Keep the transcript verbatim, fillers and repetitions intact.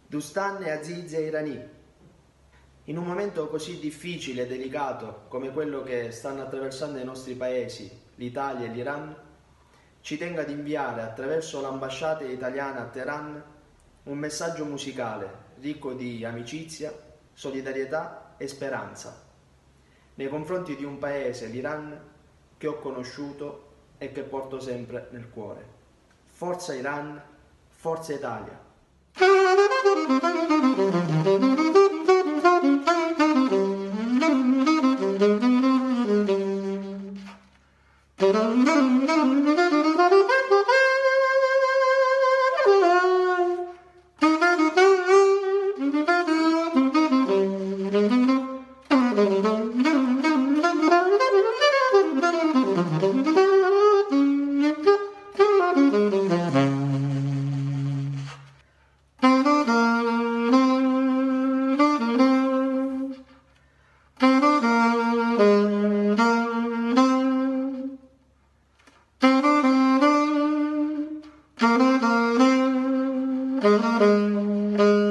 Dostan e Aziz e Irani. In un momento così difficile e delicato come quello che stanno attraversando i nostri paesi, l'Italia e l'Iran, ci tengo ad inviare attraverso l'ambasciata italiana a Teheran un messaggio musicale ricco di amicizia, solidarietà e speranza nei confronti di un paese, l'Iran, che ho conosciuto e che porto sempre nel cuore. Forza Iran, forza Italia! Thank you.